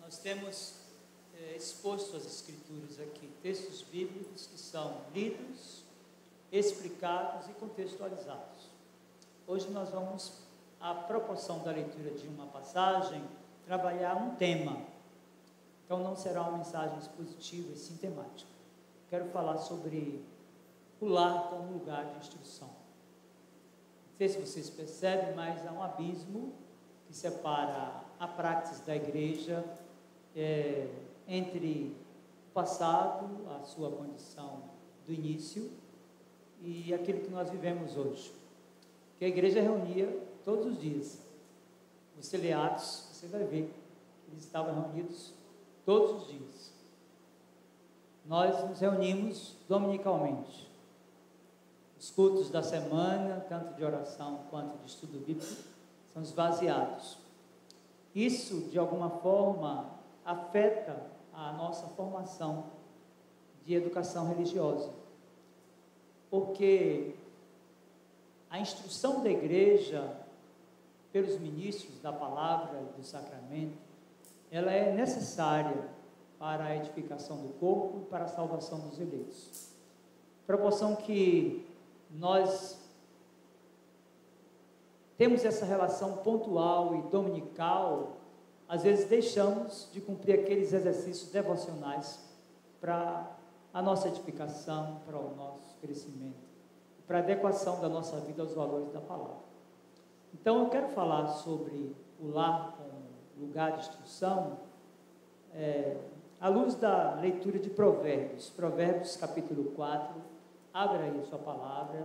Nós temos exposto as Escrituras aqui, textos bíblicos que são lidos, explicados e contextualizados. Hoje nós vamos, à proporção da leitura de uma passagem, trabalhar um tema. Então não será uma mensagem expositiva e sim temática. Quero falar sobre o lar como lugar de instrução. Não sei se vocês percebem, mas há um abismo que separa a praxis da igreja entre o passado, a sua condição do início, e aquilo que nós vivemos hoje. Que a igreja reunia todos os dias. Você lê Atos, você vai ver que eles estavam reunidos todos os dias. Nós nos reunimos dominicalmente. Os cultos da semana, tanto de oração quanto de estudo bíblico, são esvaziados. Isso, de alguma forma, afeta a nossa formação de educação religiosa. Porque a instrução da igreja, pelos ministros da palavra e do sacramento, ela é necessária para a edificação do corpo e para a salvação dos eleitos. Proporção que nós temos essa relação pontual e dominical, às vezes deixamos de cumprir aqueles exercícios devocionais para a nossa edificação, para o nosso crescimento, para a adequação da nossa vida aos valores da palavra. Então eu quero falar sobre o lar como lugar de instrução, à luz da leitura de Provérbios capítulo 4, abra aí a sua palavra,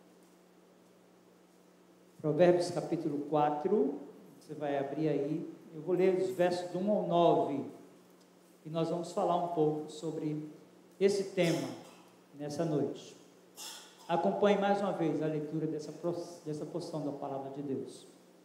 Provérbios capítulo 4, você vai abrir aí, eu vou ler os versos do 1 ao 9, e nós vamos falar um pouco sobre esse tema nessa noite. Acompanhe mais uma vez a leitura dessa porção da palavra de Deus.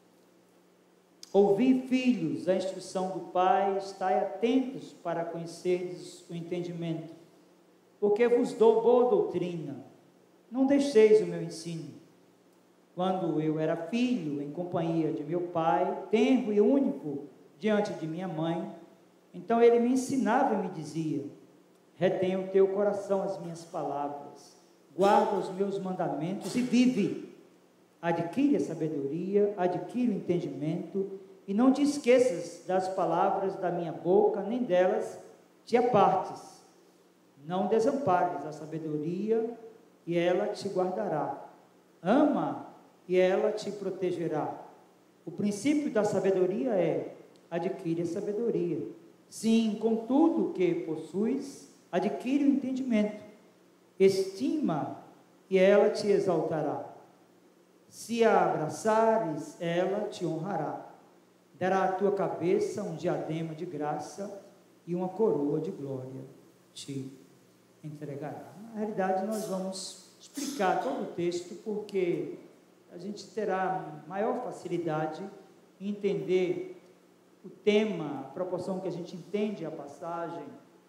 Ouvi, filhos, a instrução do Pai, estai atentos para conhecerdes o entendimento, porque vos dou boa doutrina, não deixeis o meu ensino. Quando eu era filho, em companhia de meu pai, tenro e único diante de minha mãe, então ele me ensinava e me dizia: retém o teu coração as minhas palavras, guarda os meus mandamentos e vive. Adquire a sabedoria, adquire o entendimento, e não te esqueças das palavras da minha boca, nem delas te apartes. Não desampares a sabedoria, e ela te guardará. Ama, e ela te protegerá. O princípio da sabedoria é: adquire a sabedoria. Sim, com tudo que possuis, adquire o entendimento. Estima, e ela te exaltará. Se a abraçares, ela te honrará. Dará à tua cabeça um diadema de graça, e uma coroa de glória te entregará. Na realidade, nós vamos explicar todo o texto, porque a gente terá maior facilidade em entender o tema, a proporção que a gente entende a passagem,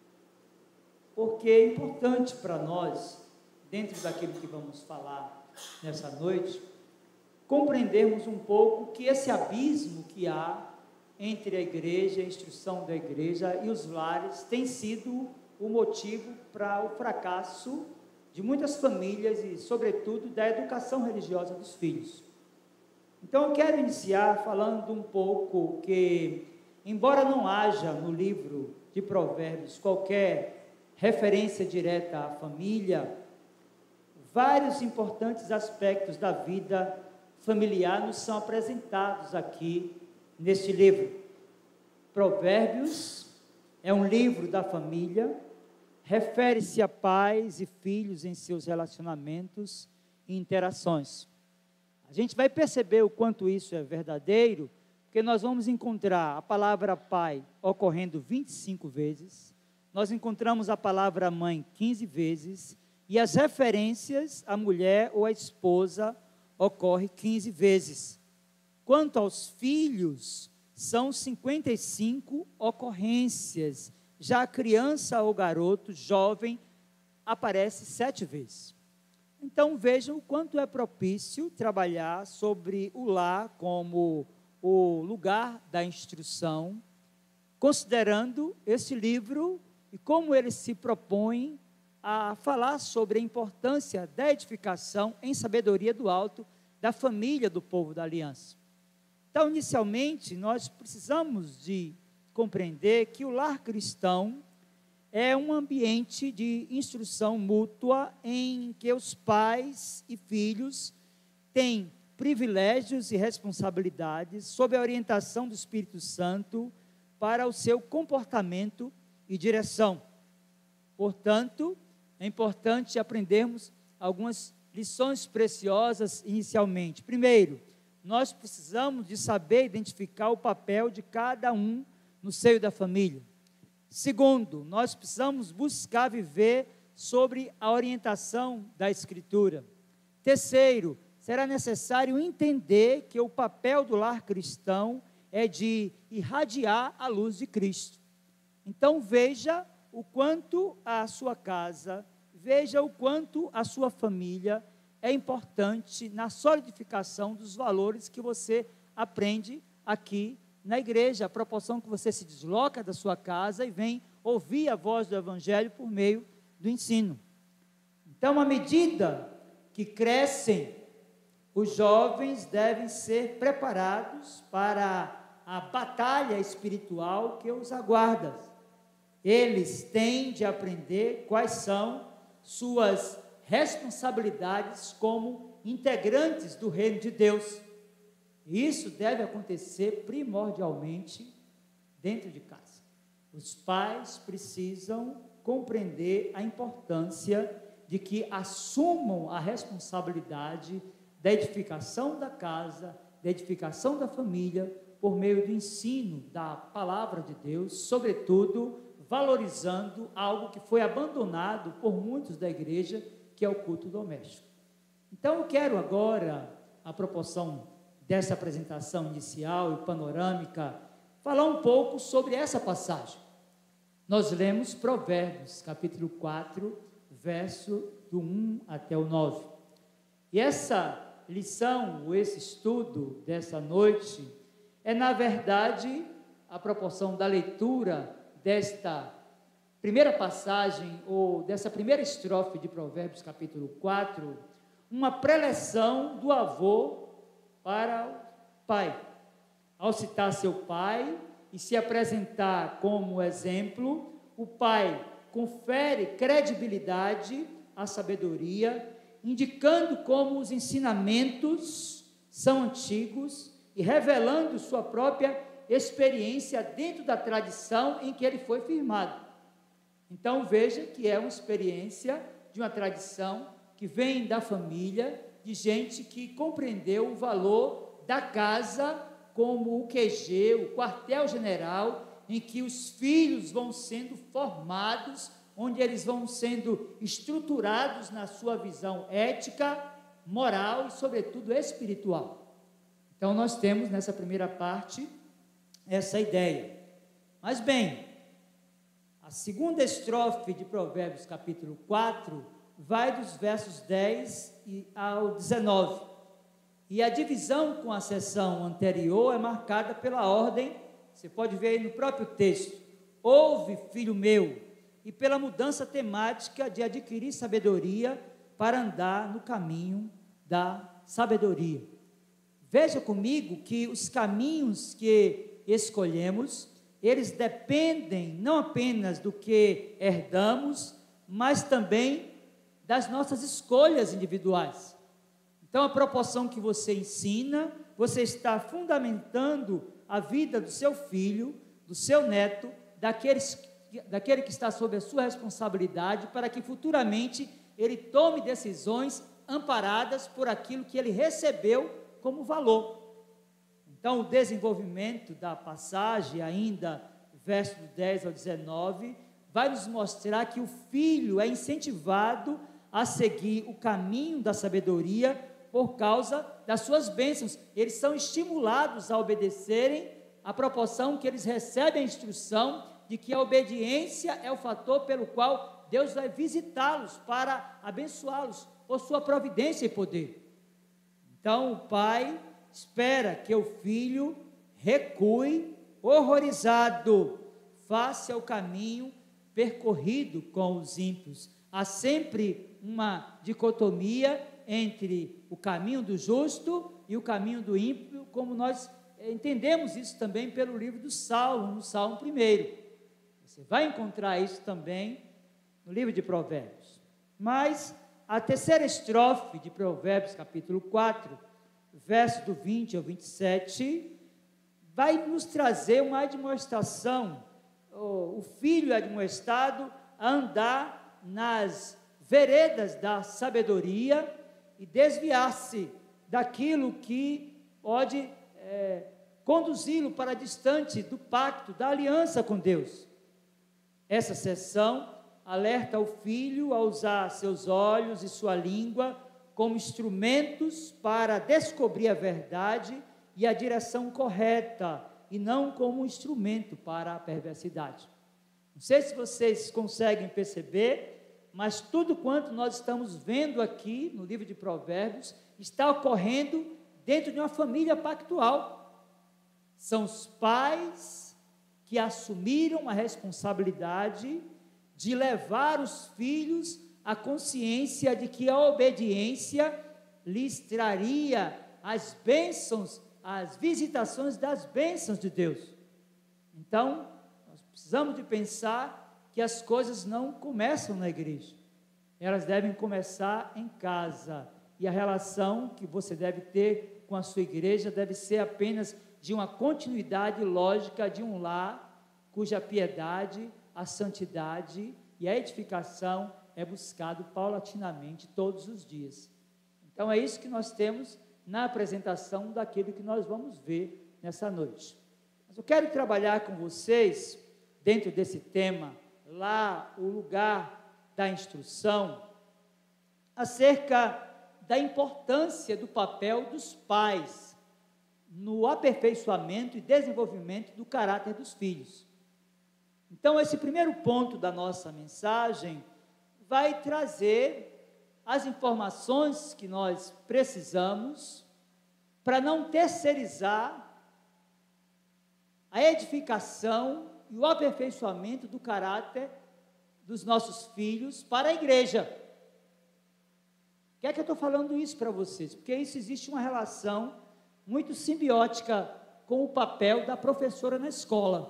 porque é importante para nós, dentro daquilo que vamos falar nessa noite, compreendermos um pouco que esse abismo que há entre a igreja, a instrução da igreja e os lares, tem sido o motivo para o fracasso de muitas famílias e, sobretudo, da educação religiosa dos filhos. Então eu quero iniciar falando um pouco que, embora não haja no livro de Provérbios qualquer referência direta à família, vários importantes aspectos da vida familiar nos são apresentados aqui neste livro. Provérbios é um livro da família, refere-se a pais e filhos em seus relacionamentos e interações. A gente vai perceber o quanto isso é verdadeiro, porque nós vamos encontrar a palavra pai ocorrendo 25 vezes, nós encontramos a palavra mãe 15 vezes, e as referências à mulher ou à esposa ocorrem 15 vezes. Quanto aos filhos, são 55 ocorrências. Já a criança ou garoto, jovem, aparece 7 vezes. Então vejam o quanto é propício trabalhar sobre o lar como o lugar da instrução, considerando esse livro e como ele se propõe a falar sobre a importância da edificação em sabedoria do alto da família do povo da aliança. Então, inicialmente, nós precisamos de compreender que o lar cristão é um ambiente de instrução mútua em que os pais e filhos têm privilégios e responsabilidades sob a orientação do Espírito Santo para o seu comportamento e direção. Portanto, é importante aprendermos algumas lições preciosas inicialmente. Primeiro, nós precisamos de saber identificar o papel de cada um no seio da família. Segundo, nós precisamos buscar viver sobre a orientação da Escritura. Terceiro, será necessário entender que o papel do lar cristão é de irradiar a luz de Cristo. Então veja o quanto a sua casa, veja o quanto a sua família é importante na solidificação dos valores que você aprende aqui na igreja, a proporção que você se desloca da sua casa e vem ouvir a voz do Evangelho por meio do ensino. Então, à medida que crescem, os jovens devem ser preparados para a batalha espiritual que os aguarda. Eles têm de aprender quais são suas responsabilidades como integrantes do reino de Deus. E isso deve acontecer primordialmente dentro de casa. Os pais precisam compreender a importância de que assumam a responsabilidade da edificação da casa, da edificação da família, por meio do ensino da palavra de Deus, sobretudo valorizando algo que foi abandonado por muitos da igreja, que é o culto doméstico. Então eu quero agora, a proporção dessa apresentação inicial e panorâmica, falar um pouco sobre essa passagem. Nós lemos Provérbios, capítulo 4, verso do 1 até o 9. E essa lição, ou esse estudo dessa noite, é na verdade a proporção da leitura desta primeira passagem, ou dessa primeira estrofe de Provérbios, capítulo 4, uma preleção do avô para o pai. Ao citar seu pai e se apresentar como exemplo, o pai confere credibilidade à sabedoria, indicando como os ensinamentos são antigos e revelando sua própria experiência dentro da tradição em que ele foi firmado. Então veja que é uma experiência de uma tradição que vem da família, de gente que compreendeu o valor da casa como o QG, o quartel-general, em que os filhos vão sendo formados, onde eles vão sendo estruturados na sua visão ética, moral e, sobretudo, espiritual. Então, nós temos nessa primeira parte essa ideia. Mas, bem, a segunda estrofe de Provérbios, capítulo 4, vai dos versos 10 ao 19. E a divisão com a seção anterior é marcada pela ordem, você pode ver aí no próprio texto, ouve, filho meu, e pela mudança temática de adquirir sabedoria para andar no caminho da sabedoria. Veja comigo que os caminhos que escolhemos, eles dependem não apenas do que herdamos, mas também das nossas escolhas individuais. Então, a proporção que você ensina, você está fundamentando a vida do seu filho, do seu neto, daquele que está sob a sua responsabilidade, para que futuramente ele tome decisões amparadas por aquilo que ele recebeu como valor. Então, o desenvolvimento da passagem, ainda, verso do 10 ao 19, vai nos mostrar que o filho é incentivado a seguir o caminho da sabedoria por causa das suas bênçãos. Eles são estimulados a obedecerem à proporção que eles recebem a instrução de que a obediência é o fator pelo qual Deus vai visitá-los para abençoá-los por sua providência e poder. Então, o pai espera que o filho recue horrorizado face ao caminho percorrido com os ímpios. Há sempre uma dicotomia entre o caminho do justo e o caminho do ímpio, como nós entendemos isso também pelo livro do Salmo, no Salmo 1. Você vai encontrar isso também no livro de Provérbios. Mas a terceira estrofe de Provérbios, capítulo 4, verso do 20 ao 27, vai nos trazer uma admoestação. O filho é admoestado a andar nas veredas da sabedoria e desviar-se daquilo que pode conduzi-lo para distante do pacto, da aliança com Deus. Essa seção alerta o filho a usar seus olhos e sua língua como instrumentos para descobrir a verdade e a direção correta, e não como instrumento para a perversidade. Não sei se vocês conseguem perceber, mas tudo quanto nós estamos vendo aqui no livro de Provérbios está ocorrendo dentro de uma família pactual. São os pais que assumiram a responsabilidade de levar os filhos à consciência de que a obediência lhes traria as bênçãos, as visitações das bênçãos de Deus. Então, nós precisamos de pensar que as coisas não começam na igreja, elas devem começar em casa, e a relação que você deve ter com a sua igreja deve ser apenas de uma continuidade lógica de um lar, cuja piedade, a santidade e a edificação é buscado paulatinamente todos os dias. Então é isso que nós temos na apresentação daquilo que nós vamos ver nessa noite. Mas eu quero trabalhar com vocês, dentro desse tema, lá o lugar da instrução, acerca da importância do papel dos pais no aperfeiçoamento e desenvolvimento do caráter dos filhos. Então, esse primeiro ponto da nossa mensagem vai trazer as informações que nós precisamos para não terceirizar a edificação e o aperfeiçoamento do caráter dos nossos filhos para a igreja. Por que é que eu estou falando isso para vocês? Porque isso existe uma relação muito simbiótica com o papel da professora na escola.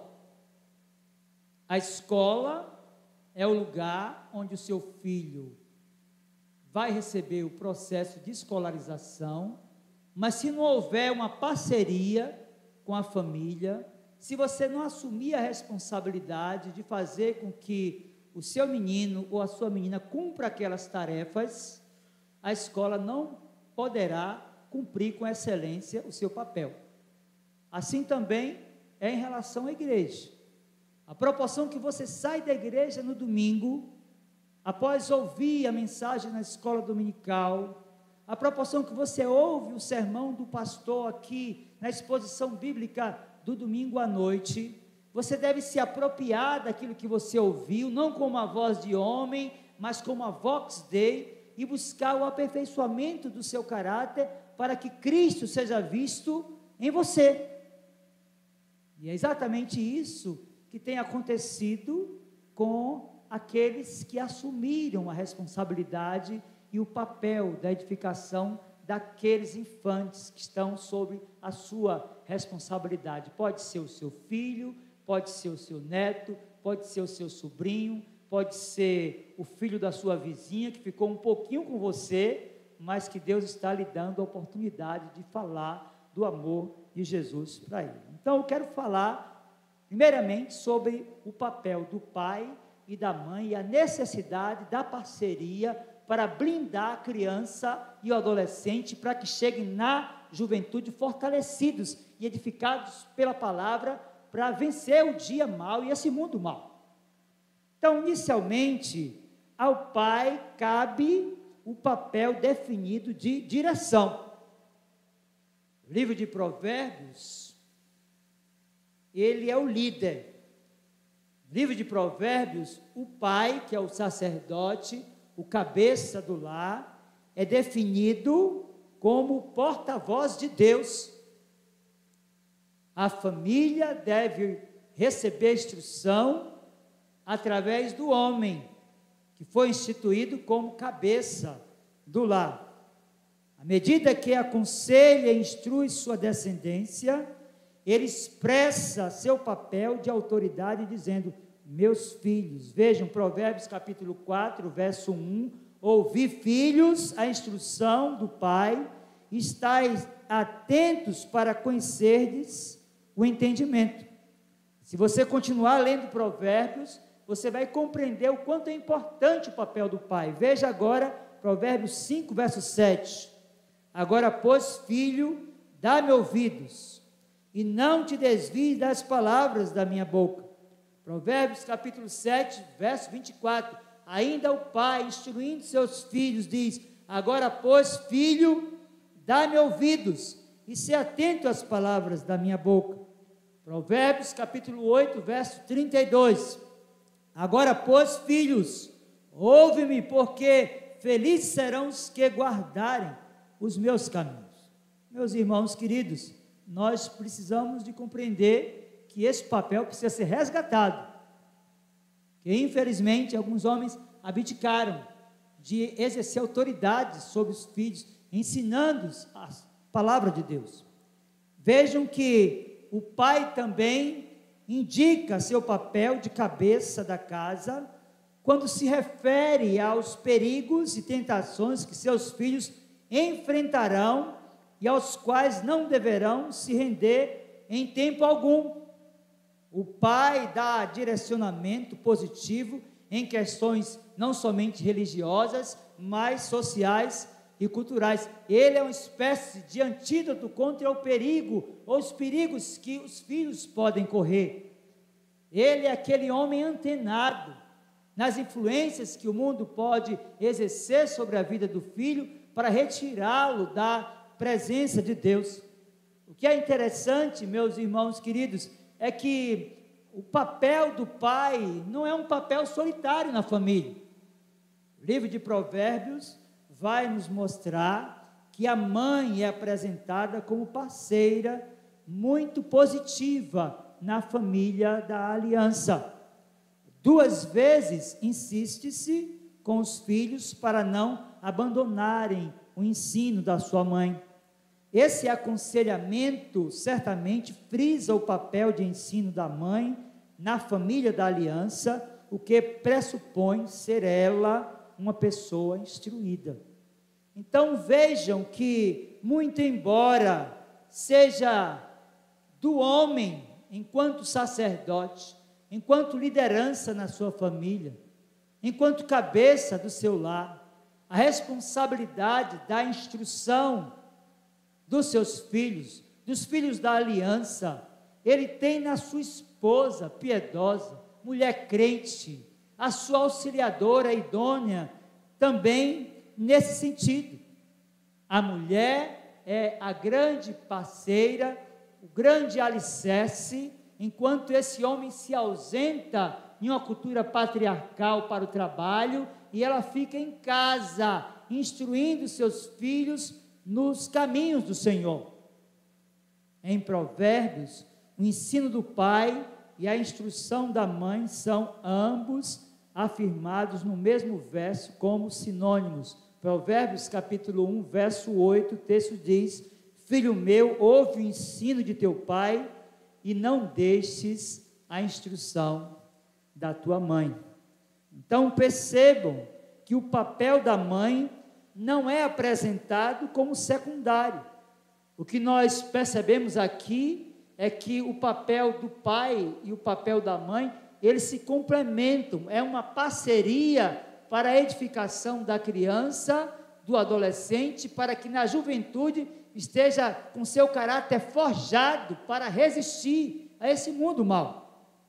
A escola é o lugar onde o seu filho vai receber o processo de escolarização, mas se não houver uma parceria com a família, se você não assumir a responsabilidade de fazer com que o seu menino ou a sua menina cumpra aquelas tarefas, a escola não poderá cumprir com excelência o seu papel. Assim também é em relação à igreja. A proporção que você sai da igreja no domingo, após ouvir a mensagem na escola dominical, a proporção que você ouve o sermão do pastor aqui na exposição bíblica do domingo à noite, você deve se apropriar daquilo que você ouviu, não como a voz de homem, mas como a vox Dei, e buscar o aperfeiçoamento do seu caráter para que Cristo seja visto em você. E é exatamente isso que tem acontecido com aqueles que assumiram a responsabilidade e o papel da edificação daqueles infantes que estão sob a sua responsabilidade. Pode ser o seu filho, pode ser o seu neto, pode ser o seu sobrinho, pode ser o filho da sua vizinha que ficou um pouquinho com você, mas que Deus está lhe dando a oportunidade de falar do amor de Jesus para ele. Então eu quero falar primeiramente sobre o papel do pai e da mãe e a necessidade da parceria para blindar a criança e o adolescente para que cheguem na juventude fortalecidos e edificados pela palavra para vencer o dia mau e esse mundo mau. Então, inicialmente, ao pai cabe o papel definido de direção. O livro de Provérbios, ele é o líder. No livro de Provérbios, o pai, que é o sacerdote, o cabeça do lar, é definido como porta-voz de Deus. A família deve receber instrução através do homem, que foi instituído como cabeça do lar. À medida que aconselha e instrui sua descendência, ele expressa seu papel de autoridade dizendo: meus filhos, vejam Provérbios capítulo 4, verso 1, ouvi filhos a instrução do pai, estais atentos para conhecerdes o entendimento. Se você continuar lendo Provérbios, você vai compreender o quanto é importante o papel do pai. Veja agora Provérbios 5, verso 7. Agora, pois, filho, dá-me ouvidos, e não te desvies das palavras da minha boca. Provérbios capítulo 7, verso 24. Ainda o pai, instruindo seus filhos, diz: agora, pois, filho, dá-me ouvidos, e se atento às palavras da minha boca. Provérbios capítulo 8, verso 32. Agora, pois, filhos, ouve-me, porque felizes serão os que guardarem os meus caminhos. Meus irmãos queridos, nós precisamos de compreender que esse papel precisa ser resgatado, que infelizmente alguns homens abdicaram de exercer autoridade sobre os filhos, ensinando-os a palavra de Deus. Vejam que o pai também indica seu papel de cabeça da casa, quando se refere aos perigos e tentações que seus filhos enfrentarão e aos quais não deverão se render em tempo algum. O pai dá direcionamento positivo em questões não somente religiosas, mas sociais e culturais. Ele é uma espécie de antídoto contra o perigo, ou os perigos que os filhos podem correr. Ele é aquele homem antenado nas influências que o mundo pode exercer sobre a vida do filho, para retirá-lo da presença de Deus. O que é interessante, meus irmãos queridos, é que o papel do pai não é um papel solitário na família. O livro de Provérbios vai nos mostrar que a mãe é apresentada como parceira muito positiva na família da aliança. 2 vezes insiste-se com os filhos para não abandonarem o ensino da sua mãe. Esse aconselhamento certamente frisa o papel de ensino da mãe na família da aliança, o que pressupõe ser ela uma pessoa instruída. Então vejam que, muito embora seja do homem, enquanto sacerdote, enquanto liderança na sua família, enquanto cabeça do seu lar, a responsabilidade da instrução dos seus filhos, dos filhos da aliança, ele tem na sua esposa piedosa, mulher crente, a sua auxiliadora idônea, também nesse sentido. A mulher é a grande parceira, o grande alicerce, enquanto esse homem se ausenta em uma cultura patriarcal para o trabalho, e ela fica em casa, instruindo seus filhos nos caminhos do Senhor. Em Provérbios, o ensino do pai e a instrução da mãe são ambos afirmados no mesmo verso como sinônimos. Provérbios capítulo 1, verso 8, o texto diz: filho meu, ouve o ensino de teu pai e não deixes a instrução da tua mãe. Então percebam que o papel da mãe não é apresentado como secundário. O que nós percebemos aqui é que o papel do pai e o papel da mãe, eles se complementam, é uma parceria para a edificação da criança, do adolescente, para que na juventude esteja com seu caráter forjado para resistir a esse mundo mau.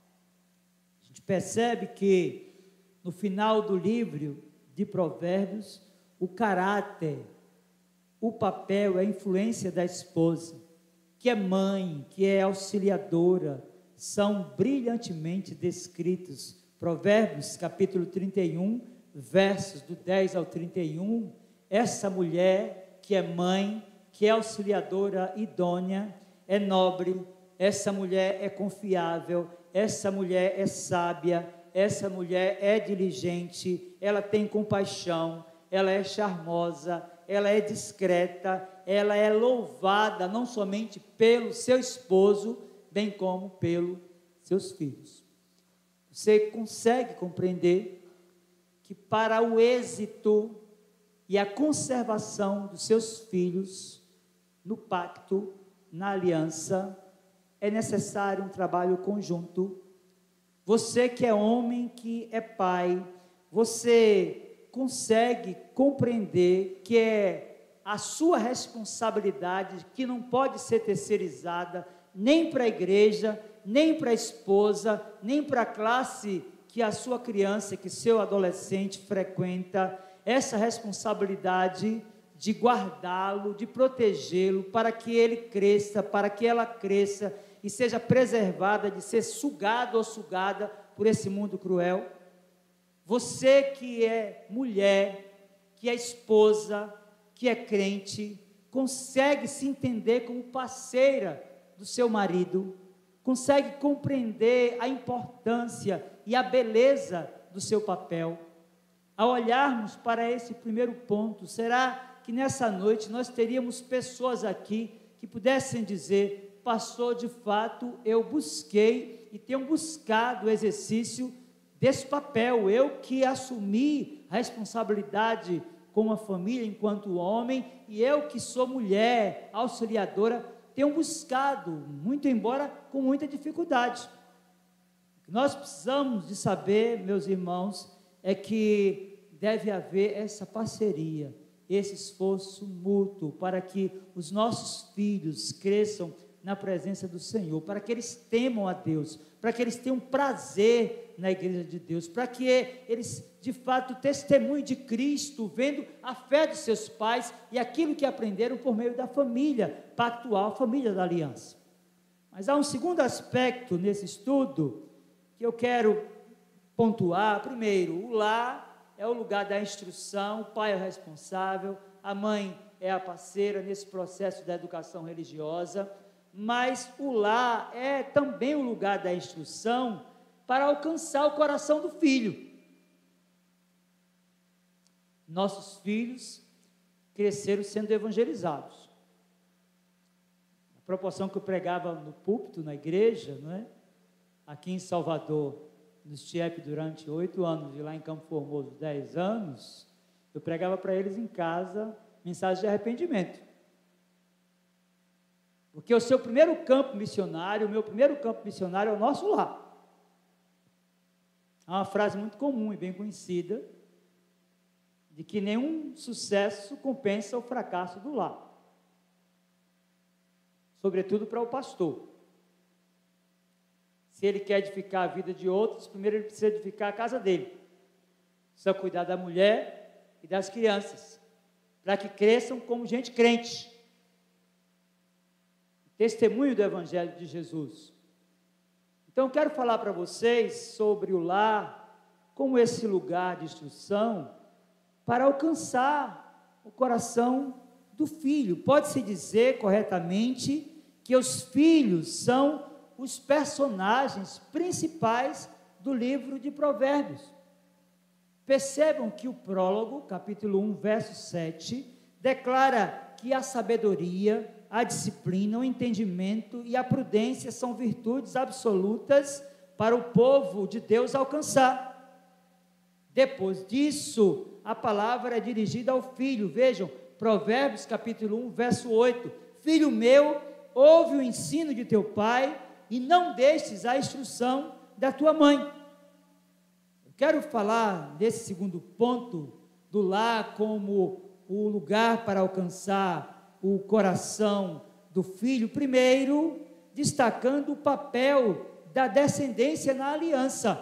A gente percebe que no final do livro de Provérbios, o caráter, o papel, a influência da esposa, que é mãe, que é auxiliadora, são brilhantemente descritos. Provérbios capítulo 31, versos do 10 ao 31, essa mulher que é mãe, que é auxiliadora idônea, é nobre, essa mulher é confiável, essa mulher é sábia, essa mulher é diligente, ela tem compaixão, ela é charmosa, ela é discreta, ela é louvada não somente pelo seu esposo, bem como pelos seus filhos. Você consegue compreender que para o êxito e a conservação dos seus filhos no pacto, na aliança, é necessário um trabalho conjunto. Você que é homem, que é pai, você consegue compreender que é a sua responsabilidade, que não pode ser terceirizada, nem para a igreja, nem para a esposa, nem para a classe que a sua criança, que seu adolescente frequenta, essa responsabilidade de guardá-lo, de protegê-lo, para que ele cresça, para que ela cresça e seja preservada de ser sugado ou sugada por esse mundo cruel. Você que é mulher, que é esposa, que é crente, consegue se entender como parceira do seu marido, consegue compreender a importância e a beleza do seu papel. Ao olharmos para esse primeiro ponto, será que nessa noite nós teríamos pessoas aqui que pudessem dizer: pastor, de fato eu busquei e tenho buscado o exercício desse papel, eu que assumi a responsabilidade com a família enquanto homem, e eu que sou mulher, auxiliadora, tenho buscado, muito embora com muita dificuldade. O que nós precisamos de saber, meus irmãos, é que deve haver essa parceria, esse esforço mútuo, para que os nossos filhos cresçam na presença do Senhor, para que eles temam a Deus, para que eles tenham prazer na igreja de Deus, para que eles de fato testemunhem de Cristo, vendo a fé dos seus pais e aquilo que aprenderam por meio da família pactual, família da aliança. Mas há um segundo aspecto nesse estudo que eu quero pontuar. Primeiro, o lar é o lugar da instrução, o pai é o responsável, a mãe é a parceira nesse processo da educação religiosa, mas o lar é também o lugar da instrução para alcançar o coração do filho. Nossos filhos cresceram sendo evangelizados. A proporção que eu pregava no púlpito, na igreja, não é? Aqui em Salvador, no STIEP durante 8 anos e lá em Campo Formoso 10 anos, eu pregava para eles em casa mensagem de arrependimento. Porque o seu primeiro campo missionário, o meu primeiro campo missionário é o nosso lar. Há uma frase muito comum e bem conhecida, de que nenhum sucesso compensa o fracasso do lar. Sobretudo para o pastor. Se ele quer edificar a vida de outros, primeiro ele precisa edificar a casa dele. Precisa cuidar da mulher e das crianças, para que cresçam como gente crente. Testemunho do Evangelho de Jesus. Então, eu quero falar para vocês sobre o lar, como esse lugar de instrução, para alcançar o coração do filho. Pode-se dizer corretamente que os filhos são os personagens principais do livro de Provérbios. Percebam que o prólogo, capítulo 1, verso 7, declara que a sabedoria, a disciplina, o entendimento e a prudência são virtudes absolutas para o povo de Deus alcançar. Depois disso, a palavra é dirigida ao filho. Vejam, Provérbios capítulo 1, verso 8: filho meu, ouve o ensino de teu pai e não deixes a instrução da tua mãe. Eu quero falar desse segundo ponto do lar como o lugar para alcançar o coração do filho, primeiro, destacando o papel da descendência na aliança.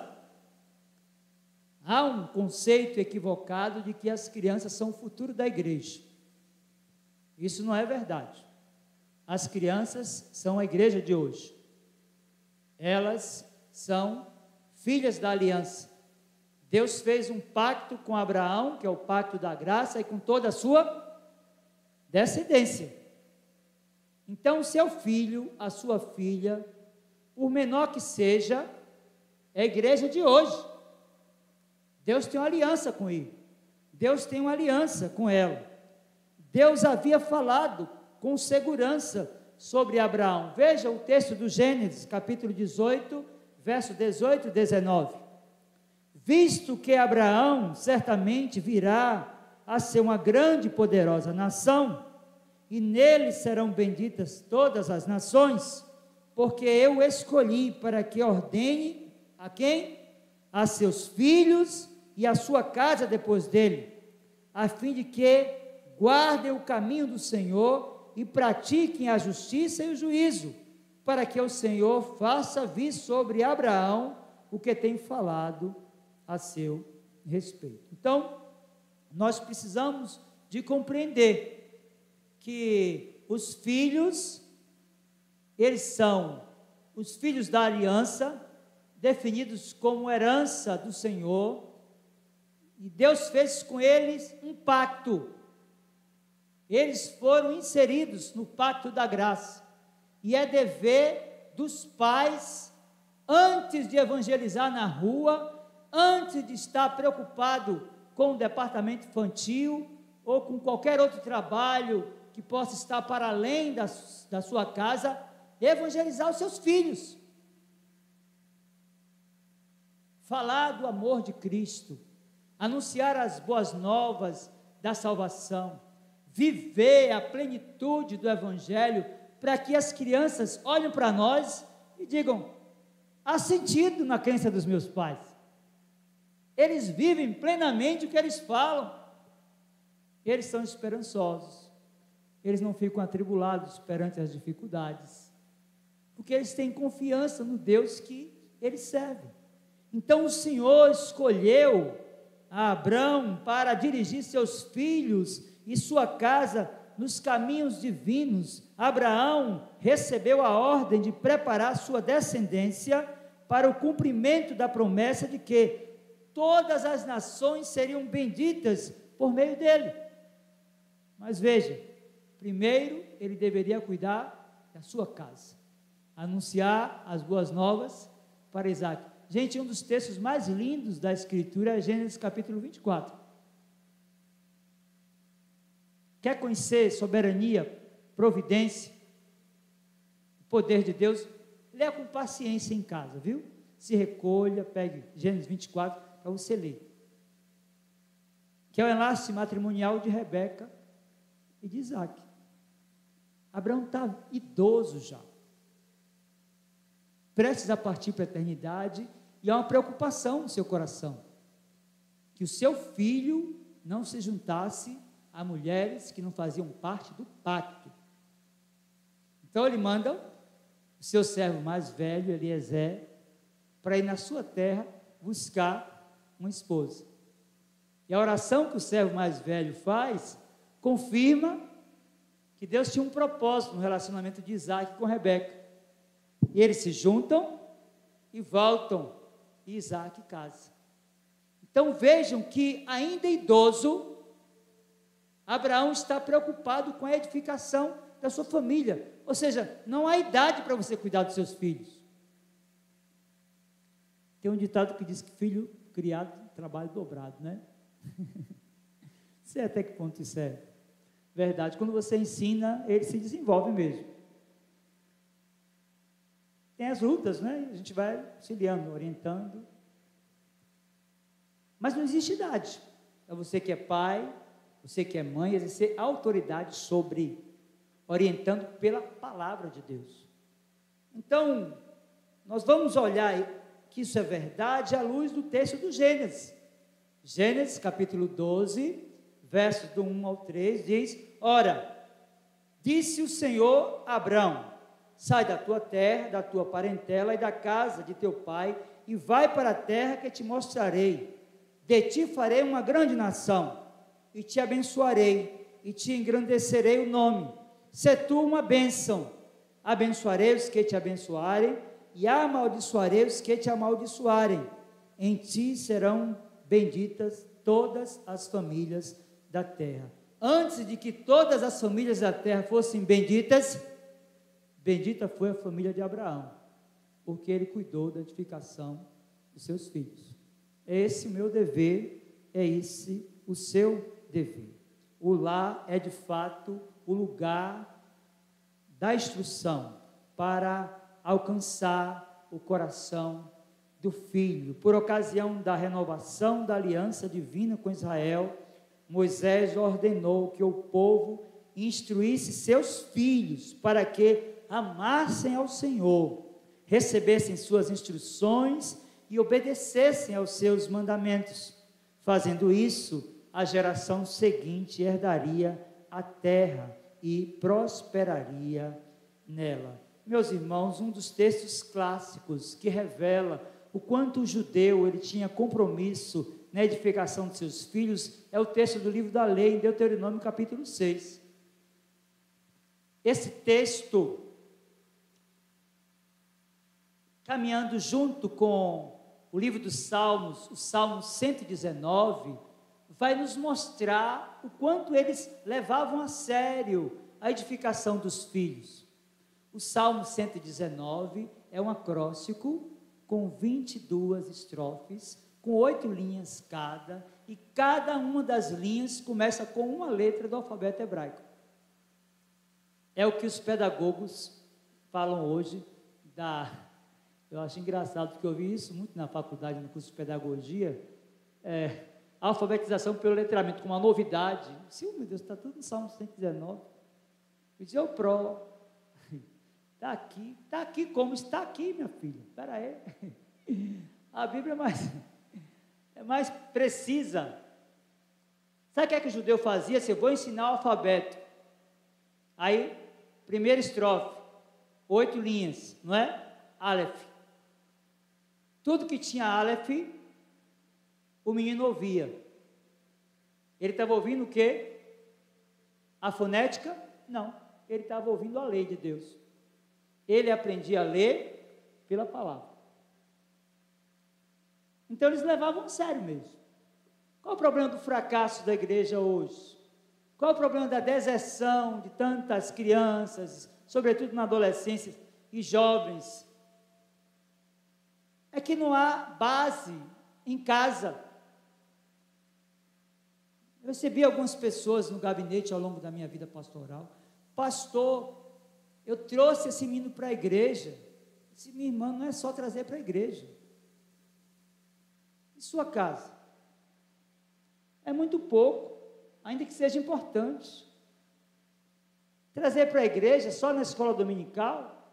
Há um conceito equivocado de que as crianças são o futuro da igreja. Isso não é verdade. As crianças são a igreja de hoje. Elas são filhas da aliança. Deus fez um pacto com Abraão, que é o pacto da graça, e com toda a sua descendência. Então, seu filho, a sua filha, por menor que seja, é a igreja de hoje. Deus tem uma aliança com ele. Deus tem uma aliança com ela. Deus havia falado com segurança sobre Abraão. Veja o texto do Gênesis, capítulo 18, verso 18 e 19. Visto que Abraão certamente virá a ser uma grande e poderosa nação, e nele serão benditas todas as nações, porque eu o escolhi para que ordene a quem? A seus filhos e a sua casa depois dele, a fim de que guardem o caminho do Senhor e pratiquem a justiça e o juízo, para que o Senhor faça vir sobre Abraão o que tem falado a seu respeito. Então, nós precisamos de compreender que os filhos, eles são os filhos da aliança, definidos como herança do Senhor, e Deus fez com eles um pacto. Eles foram inseridos no pacto da graça, e é dever dos pais, antes de evangelizar na rua, antes de estar preocupado com o departamento infantil, ou com qualquer outro trabalho que possa estar para além da sua casa, evangelizar os seus filhos, falar do amor de Cristo, anunciar as boas novas da salvação, viver a plenitude do Evangelho, para que as crianças olhem para nós e digam: há sentido na crença dos meus pais, eles vivem plenamente o que eles falam, eles são esperançosos, eles não ficam atribulados perante as dificuldades, porque eles têm confiança no Deus que eles servem. Então o Senhor escolheu a Abraão para dirigir seus filhos e sua casa nos caminhos divinos. Abraão recebeu a ordem de preparar sua descendência para o cumprimento da promessa de que todas as nações seriam benditas por meio dele. Mas veja, primeiro ele deveria cuidar da sua casa, anunciar as boas novas para Isaac. Gente, um dos textos mais lindos da Escritura é Gênesis capítulo 24. Quer conhecer soberania, providência, o poder de Deus? Leia com paciência em casa, viu? Se recolha, pegue Gênesis 24 para você ler. Que é o enlace matrimonial de Rebeca e de Isaac. Abraão está idoso já, prestes a partir para a eternidade, e há uma preocupação no seu coração, que o seu filho não se juntasse a mulheres que não faziam parte do pacto. Então ele manda o seu servo mais velho, Eliezer, para ir na sua terra buscar uma esposa. E a oração que o servo mais velho faz, confirma que Deus tinha um propósito no relacionamento de Isaac com Rebeca. E eles se juntam e voltam, e Isaac casa. Então vejam que, ainda idoso, Abraão está preocupado com a edificação da sua família. Ou seja, não há idade para você cuidar dos seus filhos. Tem um ditado que diz que filho criado trabalho dobrado, né? Sei até que ponto isso é verdade. Quando você ensina, ele se desenvolve mesmo. Tem as lutas, né? A gente vai auxiliando, orientando. Mas não existe idade. É você que é pai, você que é mãe, exercer autoridade sobre, orientando pela palavra de Deus. Então, nós vamos olhar que isso é verdade à luz do texto do Gênesis. Gênesis capítulo 12, versos do 1 ao 3, diz: Ora, disse o Senhor a Abrão: sai da tua terra, da tua parentela e da casa de teu pai, e vai para a terra que te mostrarei. De ti farei uma grande nação, e te abençoarei, e te engrandecerei o nome. Se tu uma bênção, abençoarei os que te abençoarem, e amaldiçoarei os que te amaldiçoarem. Em ti serão benditas todas as famílias da terra. Antes de que todas as famílias da terra fossem benditas, bendita foi a família de Abraão, porque ele cuidou da edificação dos seus filhos. É esse o meu dever, é esse o seu dever. O lar é de fato o lugar da instrução para alcançar o coração do filho. Por ocasião da renovação da aliança divina com Israel, Moisés ordenou que o povo instruísse seus filhos para que amassem ao Senhor, recebessem suas instruções e obedecessem aos seus mandamentos. Fazendo isso, a geração seguinte herdaria a terra e prosperaria nela. Meus irmãos, um dos textos clássicos que revela o quanto o judeu ele tinha compromisso na edificação de seus filhos é o texto do livro da lei, em Deuteronômio capítulo 6. Esse texto, caminhando junto com o livro dos Salmos, o Salmo 119, vai nos mostrar o quanto eles levavam a sério a edificação dos filhos. O Salmo 119 é um acróstico com 22 estrofes, com 8 linhas cada, e cada uma das linhas começa com uma letra do alfabeto hebraico. É o que os pedagogos falam hoje eu acho engraçado, porque eu vi isso muito na faculdade, no curso de pedagogia, alfabetização pelo letramento, com uma novidade. Sim, meu Deus, está tudo no Salmo 119. Eu disse, está aqui como está aqui, minha filha, espera aí. A Bíblia é mais precisa. Sabe o que o judeu fazia? Eu vou ensinar o alfabeto. Aí, primeira estrofe, 8 linhas, não é? Aleph. Tudo que tinha Aleph, o menino ouvia. Ele estava ouvindo o quê? A fonética? Não, ele estava ouvindo a lei de Deus. Ele aprendia a ler pela palavra. Então eles levavam a sério mesmo. Qual o problema do fracasso da igreja hoje? Qual o problema da deserção de tantas crianças, sobretudo na adolescência e jovens? É que não há base em casa. Eu recebi algumas pessoas no gabinete ao longo da minha vida pastoral. Pastor, eu trouxe esse menino para a igreja. Disse, minha irmã, não é só trazer para a igreja. Em sua casa. É muito pouco, ainda que seja importante. Trazer para a igreja só na escola dominical.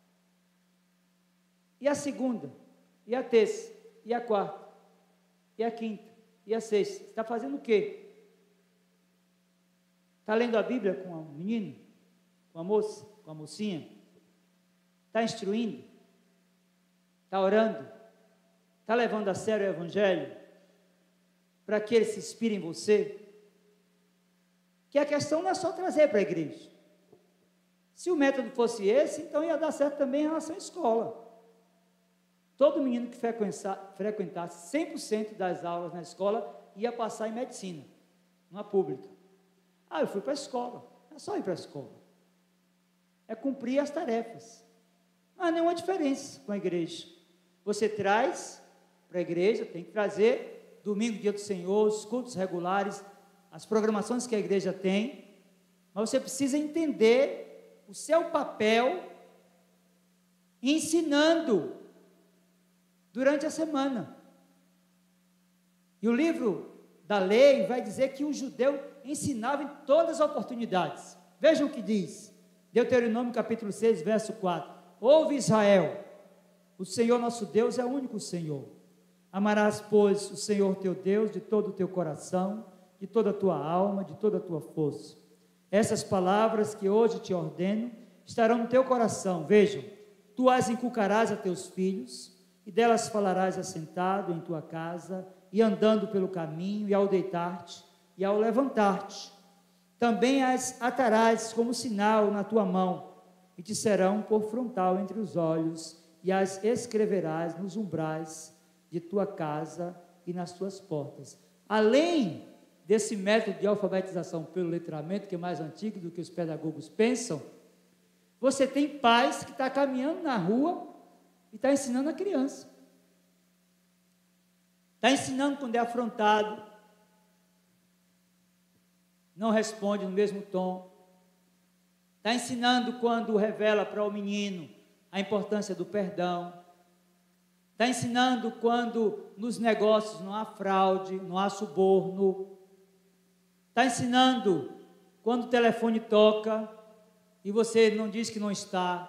E a segunda? E a terça? E a quarta? E a quinta? E a sexta? Está fazendo o quê? Está lendo a Bíblia com o menino? Com a moça? Com a mocinha? Está instruindo? Está orando? Está levando a sério o Evangelho? Para que ele se inspire em você? Que a questão não é só trazer para a igreja. Se o método fosse esse, então ia dar certo também em relação à escola. Todo menino que frequentasse 100% das aulas na escola ia passar em medicina, numa pública. Eu fui para a escola. Não é só ir para a escola. É cumprir as tarefas. Não há nenhuma diferença com a igreja. Você traz para a igreja, tem que trazer domingo, dia do Senhor, os cultos regulares, as programações que a igreja tem, mas você precisa entender o seu papel ensinando durante a semana. E o livro da lei vai dizer que o judeu ensinava em todas as oportunidades. Vejam o que diz, Deuteronômio capítulo 6, verso 4. Ouve Israel, o Senhor nosso Deus é o único Senhor. Amarás, pois, o Senhor teu Deus de todo o teu coração, de toda a tua alma, de toda a tua força. Essas palavras que hoje te ordeno estarão no teu coração. Vejam, tu as inculcarás a teus filhos, e delas falarás assentado em tua casa, e andando pelo caminho, e ao deitar-te, e ao levantar-te. Também as atarás como sinal na tua mão, e te serão por frontal entre os olhos, e as escreverás nos umbrais de tua casa e nas tuas portas. Além desse método de alfabetização pelo letramento, que é mais antigo do que os pedagogos pensam, você tem pais que estão caminhando na rua e está ensinando a criança. Está ensinando quando é afrontado, não responde no mesmo tom. Está ensinando quando revela para o menino a importância do perdão. Está ensinando quando nos negócios não há fraude, não há suborno. Está ensinando quando o telefone toca e você não diz que não está.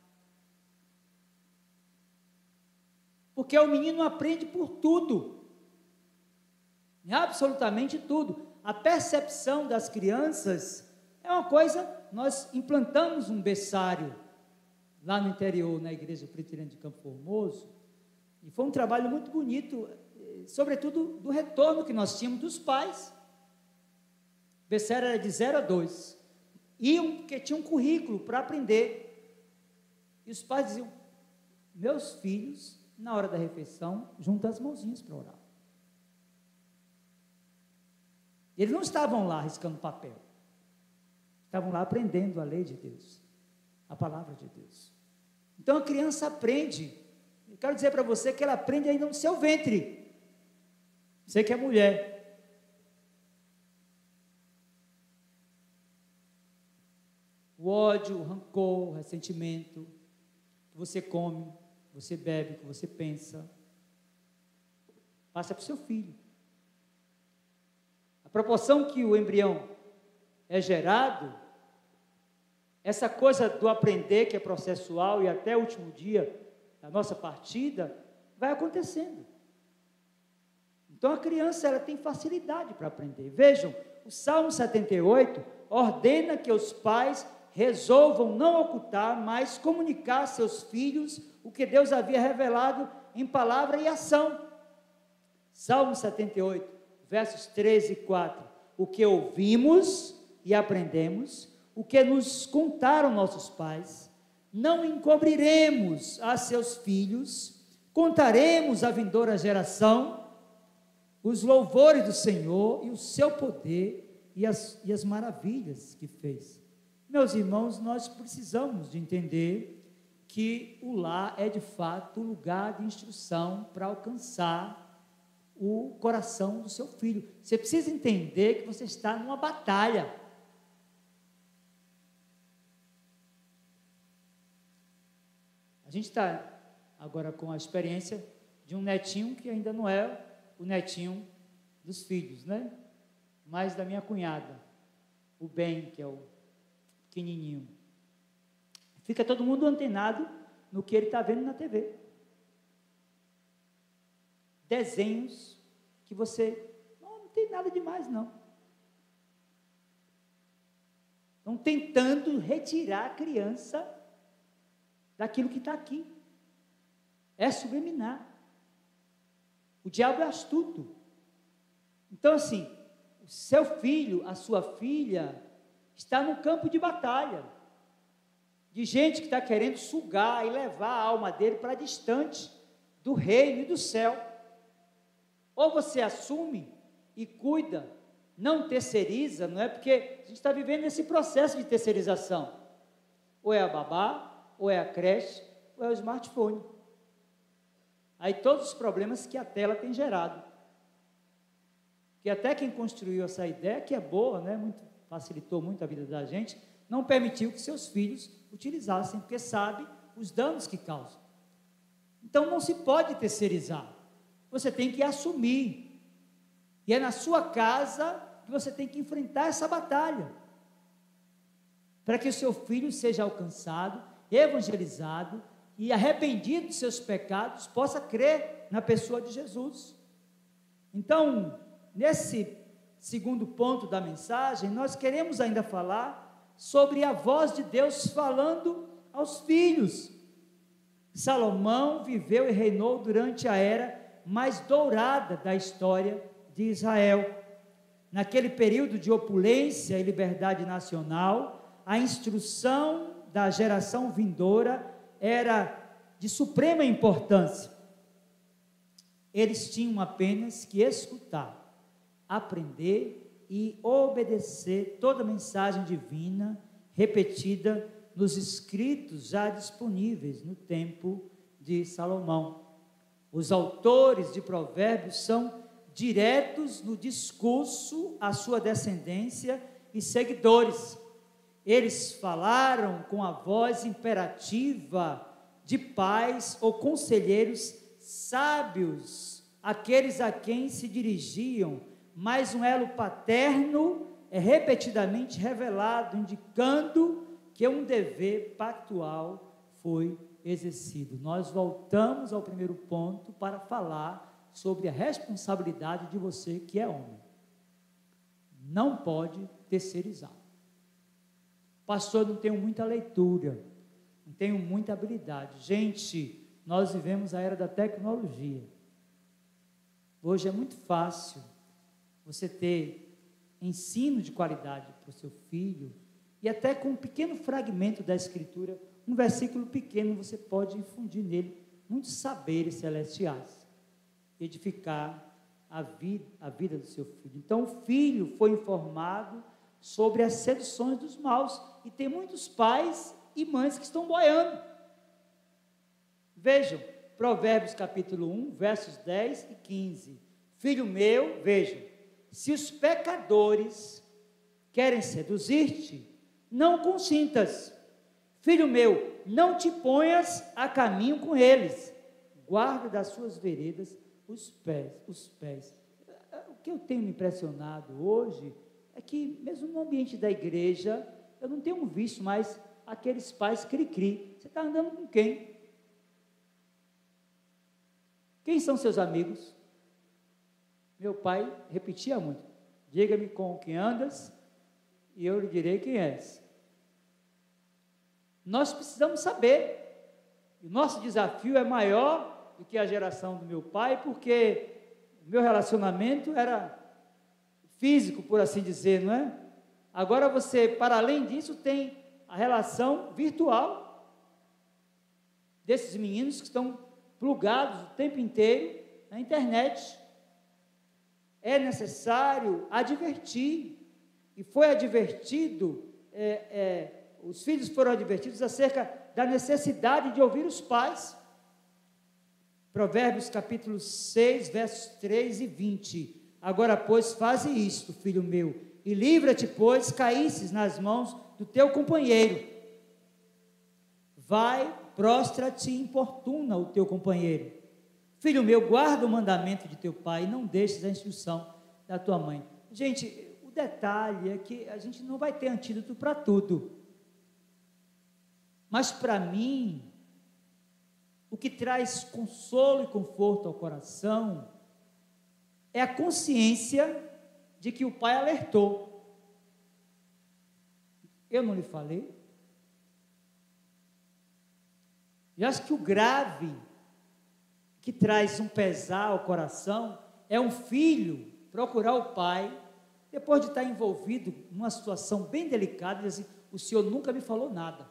Porque o menino aprende por tudo. Absolutamente tudo. A percepção das crianças é uma coisa. Nós implantamos um berçário lá no interior, na igreja presbiteriana de Campo Formoso, e foi um trabalho muito bonito, sobretudo do retorno que nós tínhamos dos pais. O berçário era de 0 a 2, iam porque tinha um currículo para aprender, e os pais diziam: meus filhos, na hora da refeição, juntam as mãozinhas para orar. Eles não estavam lá riscando papel, estavam lá aprendendo a lei de Deus, a palavra de Deus. Então a criança aprende. Eu quero dizer para você que ela aprende ainda no seu ventre. Você que é mulher. O ódio, o rancor, o ressentimento que você come, que você bebe, que você pensa, passa para o seu filho. A proporção que o embrião é gerado, essa coisa do aprender, que é processual, e até o último dia da nossa partida, vai acontecendo. Então a criança, ela tem facilidade para aprender. Vejam, o Salmo 78 ordena que os pais resolvam não ocultar, mas comunicar a seus filhos o que Deus havia revelado em palavra e ação. Salmo 78, versos 13 e 4. O que ouvimos e aprendemos, o que nos contaram nossos pais, não encobriremos a seus filhos, contaremos à vindoura geração os louvores do Senhor e o seu poder e as maravilhas que fez. Meus irmãos, nós precisamos de entender que o lar é de fato o lugar de instrução para alcançar o coração do seu filho. Você precisa entender que você está numa batalha. A gente está agora com a experiência de um netinho que ainda não é o netinho dos filhos, né? Mas da minha cunhada, o Ben, que é o pequenininho. Fica todo mundo antenado no que ele está vendo na TV. Desenhos que você... não tem nada demais, não. Estão tentando retirar a criança daquilo que está aqui. É subliminar. O diabo é astuto. Então, assim, o seu filho, a sua filha, está no campo de batalha, de gente que está querendo sugar e levar a alma dele para distante do reino e do céu. Ou você assume e cuida, não terceiriza, não é? Porque a gente está vivendo esse processo de terceirização. Ou é a babá, ou é a creche, ou é o smartphone. Aí todos os problemas que a tela tem gerado. Que até quem construiu essa ideia, que é boa, né? Facilitou muito a vida da gente, não permitiu que seus filhos utilizassem, porque sabe os danos que causam. Então não se pode terceirizar. Você tem que assumir. E é na sua casa que você tem que enfrentar essa batalha. Para que o seu filho seja alcançado, evangelizado e arrependido dos seus pecados, possa crer na pessoa de Jesus. Então, nesse segundo ponto da mensagem, nós queremos ainda falar sobre a voz de Deus falando aos filhos. Salomão viveu e reinou durante a era mais dourada da história de Israel. Naquele período de opulência e liberdade nacional, a instrução da geração vindoura era de suprema importância. Eles tinham apenas que escutar, aprender e obedecer toda a mensagem divina repetida nos escritos já disponíveis no tempo de Salomão. Os autores de Provérbios são diretos no discurso à sua descendência e seguidores. Eles falaram com a voz imperativa de pais ou conselheiros sábios, aqueles a quem se dirigiam, mas um elo paterno é repetidamente revelado, indicando que um dever pactual foi exercido. Nós voltamos ao primeiro ponto para falar sobre a responsabilidade de você que é homem. Não pode terceirizar. Pastor, não tenho muita leitura, não tenho muita habilidade. Gente, nós vivemos a era da tecnologia. Hoje é muito fácil você ter ensino de qualidade para o seu filho, e até com um pequeno fragmento da Escritura, um versículo pequeno, você pode infundir nele muitos saberes celestiais, edificar a vida do seu filho. Então, o filho foi informado sobre as seduções dos maus, e tem muitos pais e mães que estão boiando. Vejam, Provérbios capítulo 1, versos 10 e 15. Filho meu, vejam, se os pecadores querem seduzir-te, não consintas. Filho meu, não te ponhas a caminho com eles, guarda das suas veredas os pés. O que eu tenho me impressionado hoje é que, mesmo no ambiente da igreja, eu não tenho visto mais aqueles pais cri-cri. Você está andando com quem? Quem são seus amigos? Meu pai repetia muito: diga-me com quem andas, e eu lhe direi quem és. Nós precisamos saber. O nosso desafio é maior do que a geração do meu pai, porque o meu relacionamento era físico, por assim dizer, não é? Agora você, para além disso, tem a relação virtual desses meninos que estão plugados o tempo inteiro na internet. É necessário advertir, e foi advertido, os filhos foram advertidos acerca da necessidade de ouvir os pais. Provérbios capítulo 6, versos 3 e 20. Agora, pois, faze isto, filho meu, e livra-te, pois, caísses nas mãos do teu companheiro. Vai, prostra-te e importuna o teu companheiro. Filho meu, guarda o mandamento de teu pai e não deixes a instrução da tua mãe. Gente, o detalhe é que a gente não vai ter antídoto para tudo. Mas para mim, o que traz consolo e conforto ao coração é a consciência de que o pai alertou. Eu não lhe falei? Eu acho que o grave que traz um pesar ao coração é um filho procurar o pai, depois de estar envolvido numa situação bem delicada, e dizer assim: o senhor nunca me falou nada.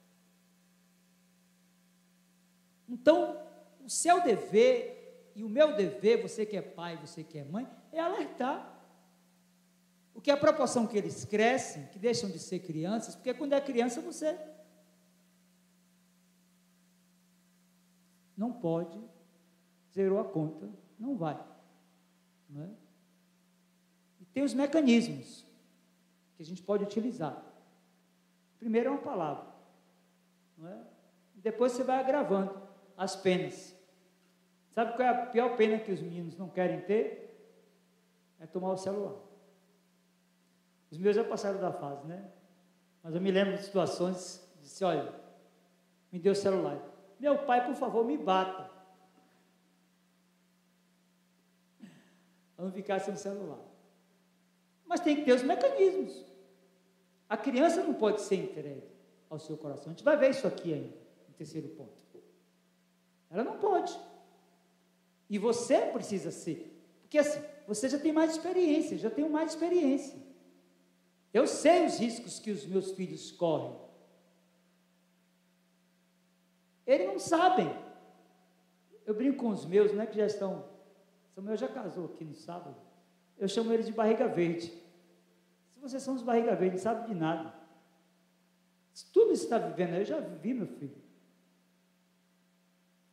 Então, o seu dever e o meu dever, você que é pai, você que é mãe, é alertar. Porque a proporção que eles crescem, que deixam de ser crianças, porque quando é criança você não pode, zerou a conta, não vai, não é? E tem os mecanismos que a gente pode utilizar. Primeiro é uma palavra, não é? E depois você vai agravando as penas. Sabe qual é a pior pena que os meninos não querem ter? É tomar o celular. Os meus já passaram da fase, né? Mas eu me lembro de situações, disse: olha, me deu o celular. Meu pai, por favor, me bata. Para não ficar sem o celular. Mas tem que ter os mecanismos. A criança não pode ser entregue ao seu coração. A gente vai ver isso aqui ainda, no terceiro ponto. Ela não pode. E você precisa ser. Porque assim, você já tem mais experiência, já tenho mais experiência. Eu sei os riscos que os meus filhos correm. Eles não sabem. Eu brinco com os meus, né, que já estão... Samuel já casou aqui no sábado. Eu chamo eles de barriga verde. Se vocês são os barriga verde, não sabem de nada. Se tudo isso está vivendo, eu já vivi, meu filho.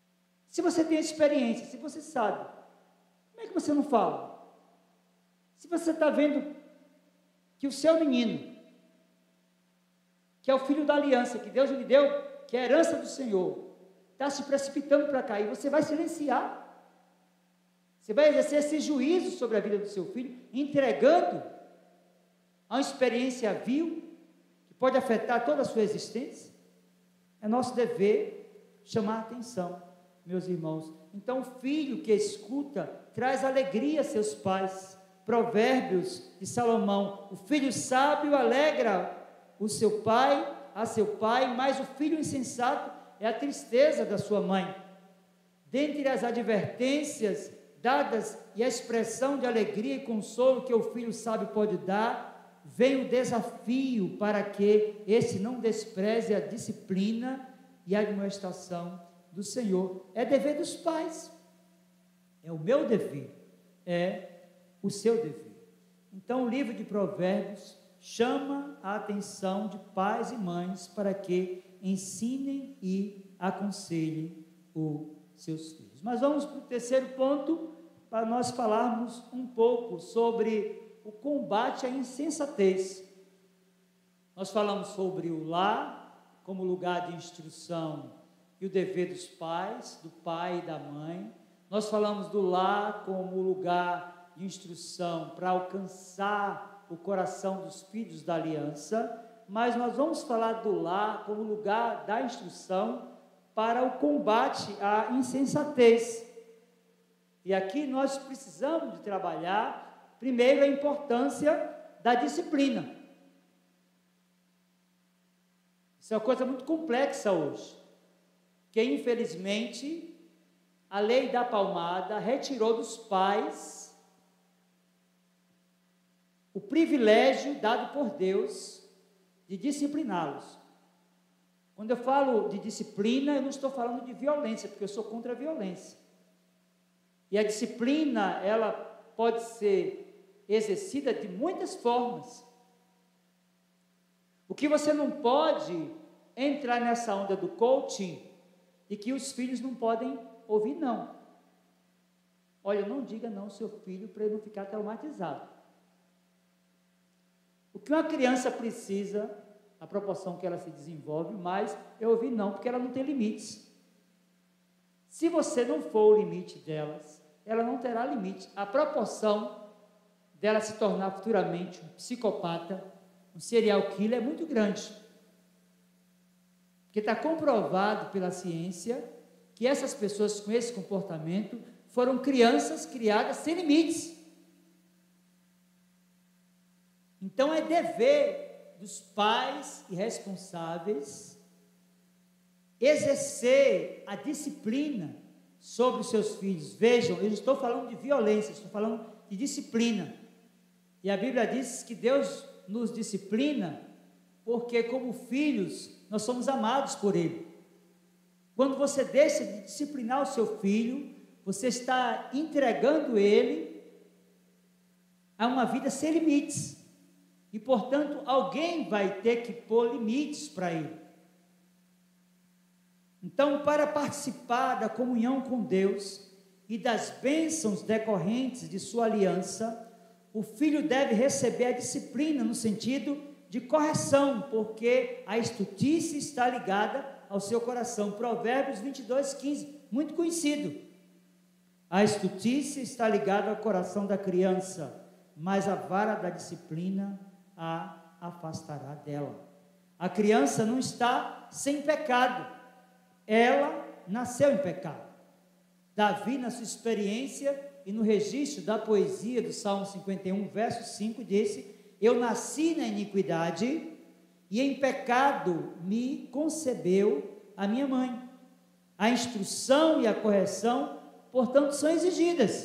Se você tem experiência, se você sabe, como é que você não fala? Se você está vendo que o seu menino, que é o filho da aliança, que Deus lhe deu, que é a herança do Senhor, está se precipitando para cair, você vai silenciar. Você vai exercer esse juízo sobre a vida do seu filho, entregando a uma experiência vil, que pode afetar toda a sua existência. É nosso dever chamar a atenção, meus irmãos. Então, o filho que escuta, traz alegria a seus pais. Provérbios de Salomão: o filho sábio alegra a seu pai, mas o filho insensato é a tristeza da sua mãe. Dentre as advertências dadas e a expressão de alegria e consolo que o filho sábio pode dar, vem o desafio para que esse não despreze a disciplina e a admoestação do Senhor. É dever dos pais, é o meu dever, é o seu dever. Então, o livro de Provérbios chama a atenção de pais e mães para que ensinem e aconselhem os seus filhos. Mas vamos para o terceiro ponto, para nós falarmos um pouco sobre o combate à insensatez. Nós falamos sobre o lar como lugar de instrução e o dever dos pais, do pai e da mãe. Nós falamos do lar como lugar de instrução para alcançar o coração dos filhos da aliança, mas nós vamos falar do lar como lugar da instrução para o combate à insensatez. E aqui nós precisamos de trabalhar, primeiro, a importância da disciplina. Isso é uma coisa muito complexa hoje, que infelizmente a lei da palmada retirou dos pais o privilégio dado por Deus de discipliná-los. Quando eu falo de disciplina, eu não estou falando de violência, porque eu sou contra a violência. E a disciplina, ela pode ser exercida de muitas formas. O que você não pode entrar nessa onda do coaching e que os filhos não podem ouvir não. Olha, não diga não ao seu filho para ele não ficar traumatizado. O que uma criança precisa, a proporção que ela se desenvolve, mas eu ouvi não, porque ela não tem limites. Se você não for o limite delas, ela não terá limite. A proporção dela se tornar futuramente um psicopata, um serial killer é muito grande. Porque está comprovado pela ciência que essas pessoas com esse comportamento foram crianças criadas sem limites. Então é dever dos pais e responsáveis exercer a disciplina sobre os seus filhos. Vejam, eu não estou falando de violência, estou falando de disciplina. E a Bíblia diz que Deus nos disciplina porque, como filhos, nós somos amados por Ele. Quando você deixa de disciplinar o seu filho, você está entregando ele a uma vida sem limites. E, portanto, alguém vai ter que pôr limites para ele. Então, para participar da comunhão com Deus e das bênçãos decorrentes de sua aliança, o filho deve receber a disciplina no sentido de correção, porque a estultice está ligada ao seu coração. Provérbios 22:15, muito conhecido. A estultice está ligada ao coração da criança, mas a vara da disciplina a afastará dela. A criança não está sem pecado, ela nasceu em pecado. Davi, na sua experiência e no registro da poesia do Salmo 51, verso 5, disse: eu nasci na iniquidade e em pecado me concebeu a minha mãe. A instrução e a correção, portanto, são exigidas.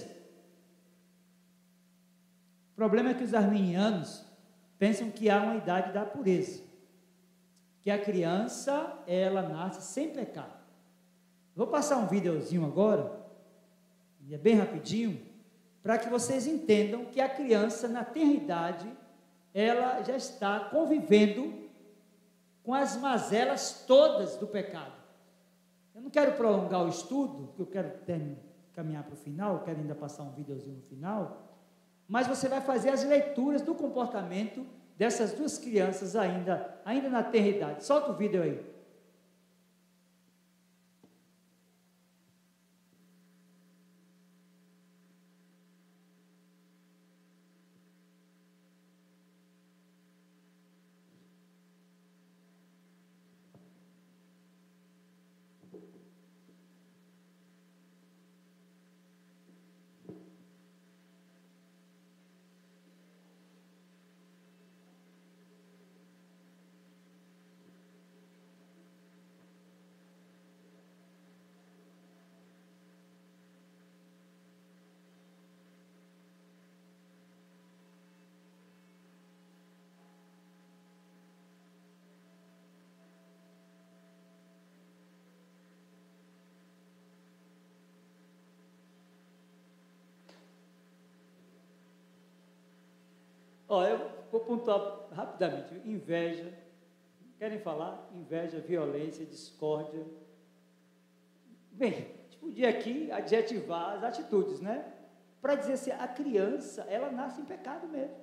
O problema é que os arminianos pensam que há uma idade da pureza, que a criança, ela nasce sem pecado. Vou passar um videozinho agora, é bem rapidinho, para que vocês entendam que a criança, na tenra idade, ela já está convivendo com as mazelas todas do pecado. Eu não quero prolongar o estudo, porque eu quero caminhar para o final, eu quero ainda passar um videozinho no final, mas você vai fazer as leituras do comportamento dessas duas crianças ainda na tenra idade. Solta o vídeo aí. Eu vou pontuar rapidamente. Inveja, querem falar? Inveja, violência, discórdia. Bem, a gente podia aqui adjetivar as atitudes, né? Para dizer assim, a criança, ela nasce em pecado mesmo.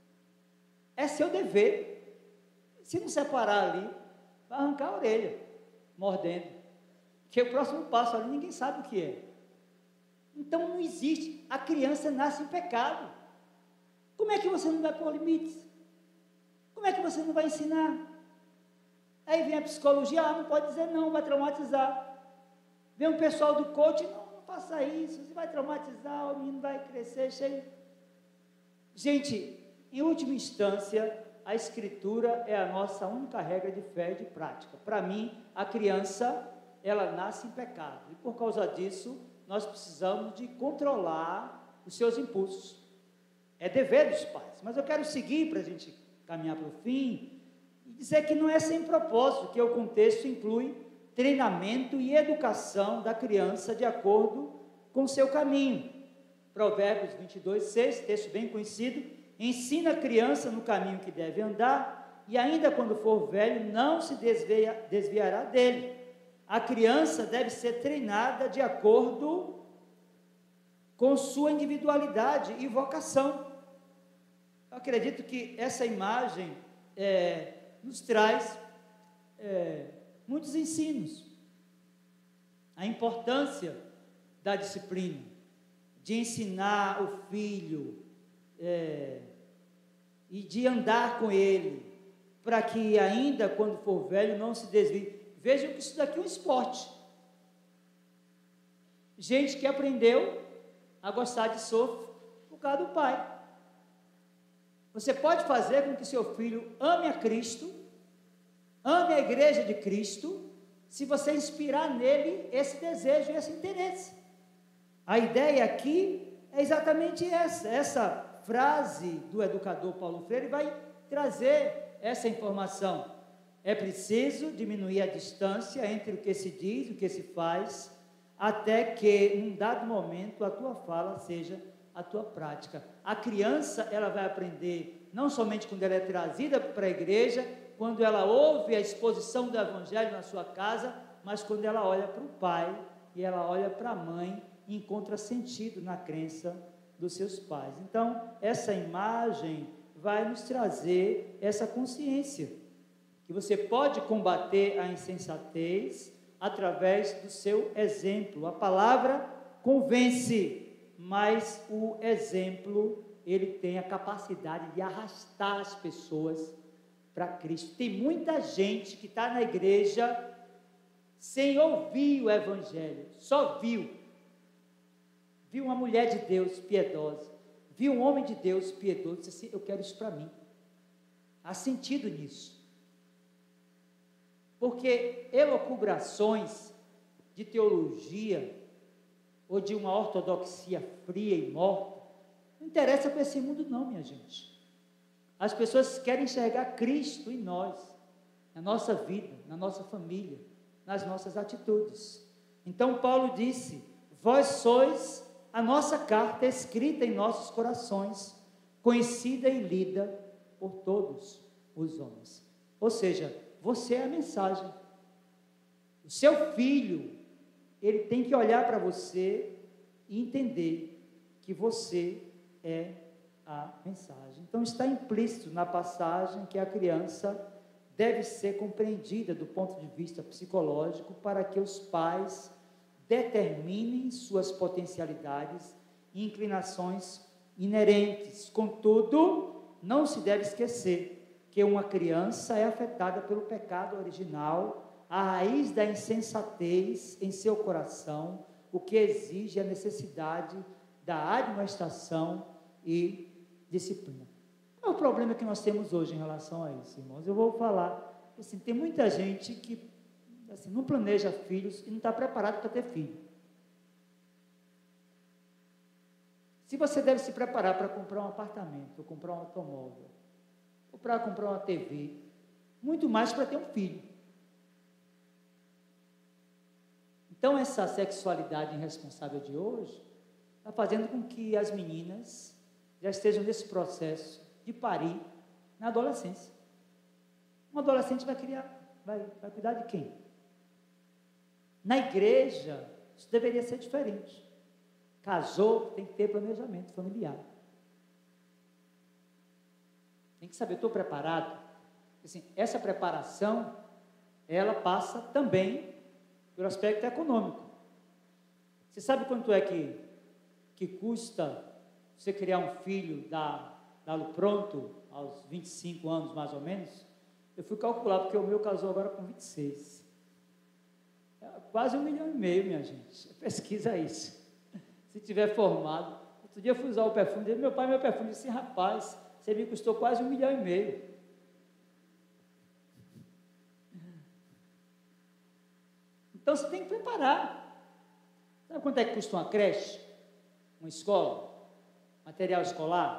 É seu dever. Se não separar ali, vai arrancar a orelha, mordendo. Porque o próximo passo ali ninguém sabe o que é. Então não existe, a criança nasce em pecado. Como é que você não vai pôr limites? Como é que você não vai ensinar? Aí vem a psicologia, não pode dizer não, vai traumatizar. Vem um pessoal do coach, não faça isso, você vai traumatizar, o menino vai crescer cheio. Gente, em última instância, a escritura é a nossa única regra de fé e de prática. Para mim, a criança, ela nasce em pecado. E por causa disso, nós precisamos de controlar os seus impulsos. É dever dos pais, mas eu quero seguir para a gente caminhar para o fim e dizer que não é sem propósito, que o contexto inclui treinamento e educação da criança de acordo com o seu caminho. Provérbios 22:6, texto bem conhecido, ensina a criança no caminho que deve andar e ainda quando for velho não se desviará dele. A criança deve ser treinada de acordo com sua individualidade e vocação. Eu acredito que essa imagem nos traz muitos ensinos. A importância da disciplina, de ensinar o filho e de andar com ele, para que ainda quando for velho não se desvie. Vejam que isso daqui é um esporte. Gente que aprendeu a gostar de surf por causa do pai. Você pode fazer com que seu filho ame a Cristo, ame a igreja de Cristo, se você inspirar nele esse desejo e esse interesse. A ideia aqui é exatamente essa frase do educador Paulo Freire vai trazer essa informação. É preciso diminuir a distância entre o que se diz e o que se faz, até que, num dado momento, a tua fala seja a tua prática. A criança, ela vai aprender, não somente quando ela é trazida para a igreja, quando ela ouve a exposição do evangelho na sua casa, mas quando ela olha para o pai e ela olha para a mãe e encontra sentido na crença dos seus pais. Então, essa imagem vai nos trazer essa consciência, que você pode combater a insensatez através do seu exemplo. A palavra convence, mas o exemplo, ele tem a capacidade de arrastar as pessoas para Cristo. Tem muita gente que está na igreja sem ouvir o evangelho, só viu uma mulher de Deus piedosa, viu um homem de Deus piedoso, disse assim, eu quero isso para mim. Há sentido nisso. Porque elucubrações de teologia ou de uma ortodoxia fria e morta não interessa para esse mundo não, minha gente. As pessoas querem enxergar Cristo em nós, na nossa vida, na nossa família, nas nossas atitudes. Então Paulo disse, vós sois a nossa carta escrita em nossos corações, conhecida e lida por todos os homens. Ou seja, você é a mensagem. O seu filho ele tem que olhar para você e entender que você é a mensagem. Então, está implícito na passagem que a criança deve ser compreendida do ponto de vista psicológico para que os pais determinem suas potencialidades e inclinações inerentes. Contudo, não se deve esquecer que uma criança é afetada pelo pecado original, a raiz da insensatez em seu coração, o que exige a necessidade da admoestação e disciplina. Qual é o problema que nós temos hoje em relação a isso, irmãos? Eu vou falar, assim, tem muita gente que assim, não planeja filhos e não está preparado para ter filho. Se você deve se preparar para comprar um apartamento, ou comprar um automóvel, ou para comprar uma TV, muito mais para ter um filho. Então, essa sexualidade irresponsável de hoje está fazendo com que as meninas já estejam nesse processo de parir na adolescência. Um adolescente vai cuidar de quem? Na igreja, isso deveria ser diferente. Casou, tem que ter planejamento familiar. Tem que saber, estou preparado? Assim, essa preparação, ela passa também pelo aspecto econômico. Você sabe quanto é que custa você criar um filho, dá-lo pronto, aos 25 anos mais ou menos? Eu fui calcular, porque o meu casou agora com 26. É quase 1,5 milhão, minha gente. Pesquisa isso. Se tiver formado. Outro dia eu fui usar o perfume dele, meu perfume disse, rapaz, você me custou quase 1,5 milhão. Então você tem que preparar. Sabe quanto é que custa uma creche? Uma escola? Material escolar?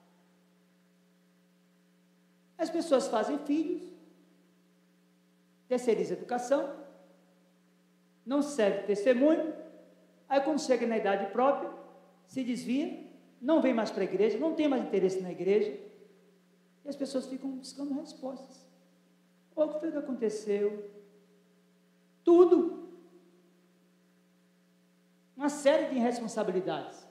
As pessoas fazem filhos, terceiriza a educação, não serve testemunho, aí quando chega na idade própria, se desvia, não vem mais para a igreja, não tem mais interesse na igreja, e as pessoas ficam buscando respostas. O que foi que aconteceu? Tudo. Uma série de irresponsabilidades.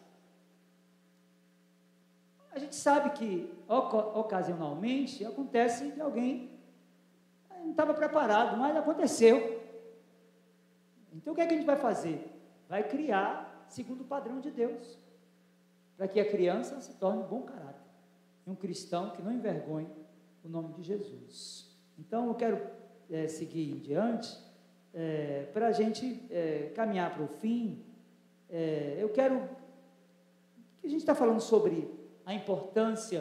A gente sabe que, ocasionalmente, acontece de alguém não estava preparado, mas aconteceu. Então, o que é que a gente vai fazer? Vai criar segundo o padrão de Deus, para que a criança se torne um bom caráter, um cristão que não envergonhe o nome de Jesus. Então, eu quero seguir em diante, para a gente caminhar para o fim. Eu quero que a gente está falando sobre a importância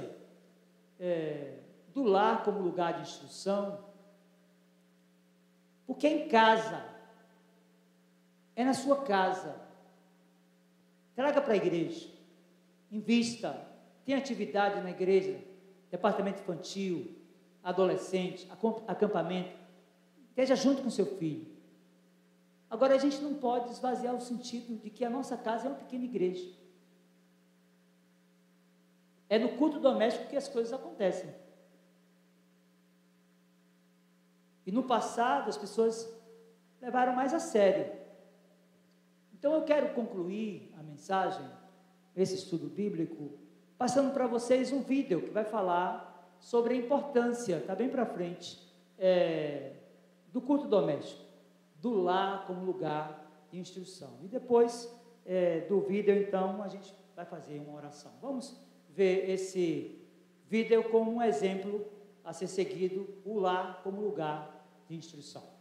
do lar como lugar de instrução, porque é em casa, é na sua casa. Traga para a igreja, invista, tem atividade na igreja, departamento infantil, adolescente, acampamento, esteja junto com seu filho. Agora, a gente não pode esvaziar o sentido de que a nossa casa é uma pequena igreja. É no culto doméstico que as coisas acontecem. E no passado, as pessoas levaram mais a sério. Então, eu quero concluir a mensagem, esse estudo bíblico, passando para vocês um vídeo que vai falar sobre a importância, está bem para frente, do culto doméstico, do lar como lugar de instrução. E depois do vídeo, então, a gente vai fazer uma oração. Vamos ver esse vídeo como um exemplo a ser seguido, o lar como lugar de instrução.